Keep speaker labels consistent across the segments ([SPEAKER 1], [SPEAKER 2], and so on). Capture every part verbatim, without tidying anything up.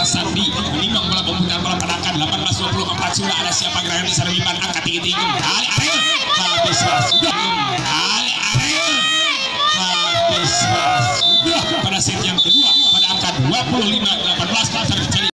[SPEAKER 1] Sandi menimbang bola pemutar bola padakan delapan belas dua puluh empat. Sudah ada siapa gerakan di sana Biban angkat tinggi-tinggi kembali Ariel habislah sudah kembali Ariel habislah sudah pada set yang kedua pada angka dua puluh lima delapan belas terjadi.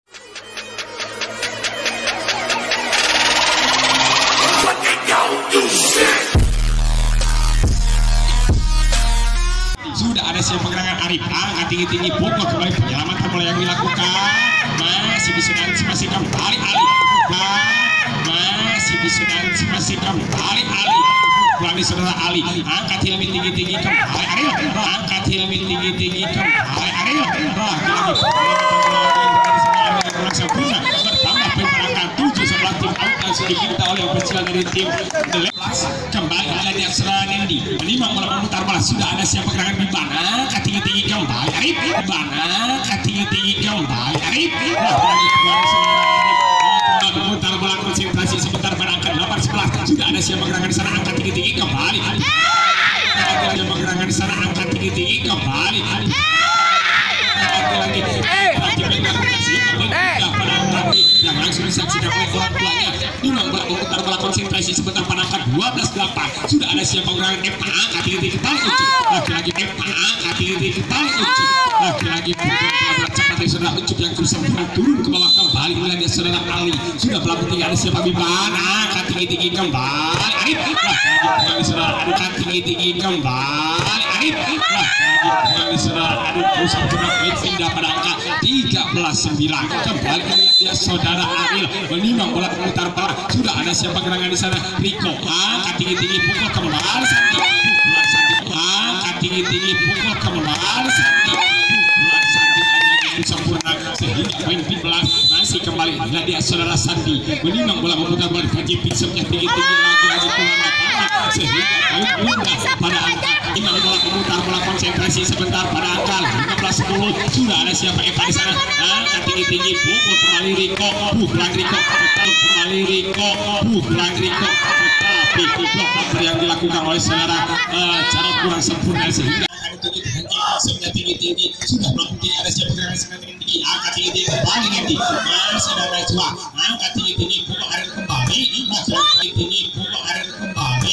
[SPEAKER 1] Sudah ada siapa gerakan Arif angkat tinggi-tinggi pukul kembali penyelamatan bola yang dilakukan masih bisa antisipasi kembali Ali masih bisa antisipasi kembali Ali berani saudara Ali angkat Hilmi tinggi-tinggi kembali Ariel angkat Hilmi tinggi-tinggi kembali Ariel lagi kurang sempurna bertambah perangkat tujuh sebelah tim out langsung diminta oleh ofisial dari tim kembali ada serangan Nendi menimbang bola memutar bola sudah ada siapa gerakan Biban angkat tinggi-tinggi kembali Arif Biban angkat tinggi-tinggi kembali Arif lagi kembali serangan memutar bola konsentrasi sebentar pada angka delapan sebelas sudah ada siapa gerakan di sana angkat tinggi-tinggi kembali ada siapa gerakan di sana angkat tinggi-tinggi kembali lagi yang langsung disaksikan oleh orang tuanya memang bola memutar bola konsentrasi sebentar pada angka dua belas delapan sudah ada siapa gerakan M A angkat tinggi-tinggi kembali Ucup lagi-lagi M A angkat tinggi-tinggi kembali Ucup lagi-lagi bola cepat dari saudara Ucup yang terus turun ke bawah kembali mulai dari saudara Ali sudah pelaku tinggi ada siapa Biban angkat tinggi-tinggi kembali Arif lagi kembali saudara angkat tinggi-tinggi kembali Arif lagi kembali saudara Arif terus pindah pada angka tiga belas sembilan kembali dia saudara Ariel menimbang bola memutar bola sudah ada siapa gerangan di sana Riko angkat tinggi-tinggi pukul kembali Sandi angkat tinggi-tinggi pukul kembali Sandi Sandi lagi sempurna sehingga poin belas masih kembali dan dia saudara Sandi menimbang bola memutar bola kaji pisaunya tinggi-tinggi lagi-lagi keluar lapangan sehingga poin belas pada angka lima bola memutar bola konsentrasi sebentar pada angka lima belas sepuluh sudah ada siapa Eva di sana angkat tinggi-tinggi pukul kembali Riko pukulan Riko kembali Riko pukulan Riko tapi blok yang dilakukan oleh saudara cara kurang sempurna sehingga ada tujuh sebenarnya tinggi-tinggi sudah belum tinggi ada siapa gerakan sebenarnya tinggi angkat tinggi-tinggi kembali nanti masih ada Najwa angkat tinggi-tinggi pukul Ariel kembali angkat tinggi-tinggi pukul Ariel kembali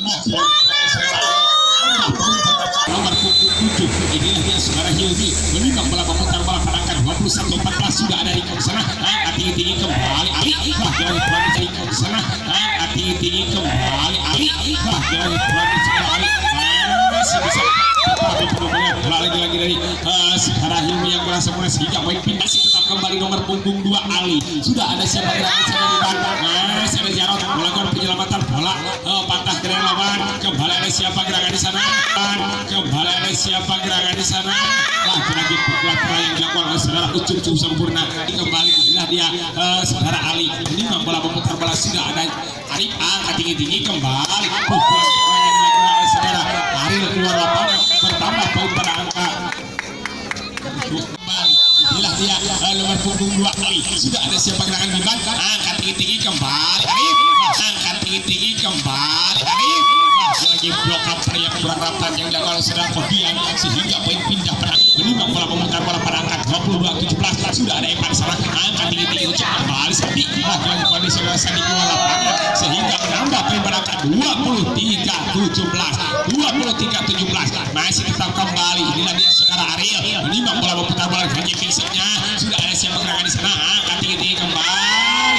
[SPEAKER 1] nomor tujuh inilah dia saudara Hilmi menimbang bola memutar bola pada angka dua puluh satu empat belas sudah ada di sana angkat tinggi-tinggi kembali Ali jangan berani dari ke sana angkat tinggi-tinggi kembali Ali jangan berani sekali masih bisa tapi penuhnya lagi-lagi dari saudara Hilmi yang merasa mulai sehingga poin pindah tetap kembali nomor punggung dua Ali sudah ada siapa gerakan sana di bawah masih ada Jarod melakukan penyelamatan bola patah dari lawan kembali ada siapa gerakan di sana kembali ada siapa gerakan di sana lagi-lagi pukulan yang dilakukan oleh saudara Ucup cukup sempurna kembali inilah dia saudara Ali menimbang bola memutar bola sudah ada Arif angkat tinggi-tinggi kembali pukulan yang dilakukan oleh saudara Ariel keluar lapangan bertambah poin pada angka kembali inilah dia nomor punggung dua Ali sudah ada siapa gerakan Biban angkat tinggi-tinggi kembali Arif angkat tinggi-tinggi kembali Arif lagi blok cover yang kurang rapat yang dilakukan oleh saudara Kodian sehingga poin pindah pada menimbang bola memutar bola pada angka dua puluh dua tujuh belas sudah ada Evan Sarah angkat tinggi-tinggi Ucup kembali Sandi lagi kembali saudara Sandi keluar lapangan sehingga menambah poin pada angka dua puluh tiga tujuh belas dua puluh tiga tujuh belas masih tetap kembali inilah dia saudara Ariel menimbang bola memutar bola kaji fisiknya sudah ada siapa gerakan di sana angkat tinggi-tinggi kembali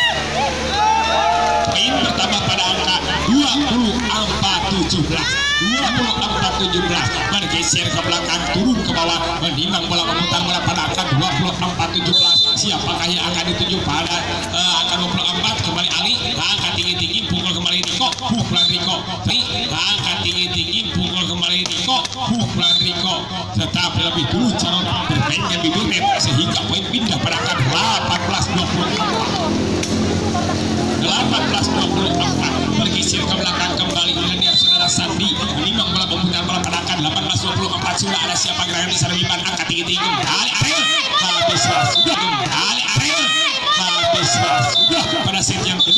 [SPEAKER 1] poin bertambah pada angka dua puluh empat tujuh belas dua puluh empat tujuh belas bergeser ke belakang turun ke bawah menimbang bola memutar bola pada angka dua puluh empat tujuh belas siapakah yang akan dituju pada uh, angka dua puluh empat kembali Ali angkat tinggi-tinggi pukul kembali Riko pukulan Riko Tri angkat tinggi-tinggi pukul kembali Riko pukulan Riko tetapi lebih dulu cara bermain yang lebih net sehingga poin pindah pada angka delapan belas dua puluh empat delapan belas dua puluh empat bergeser ke belakang kembali dengan dia saudara Sandi menimbang bola memutar bola pada angka delapan belas dua puluh empat sudah ada siapa gerakan di sana Biban angkat tinggi-tinggi kembali Ariel habislah sudah kembali Ariel habislah sudah pada set yang kedua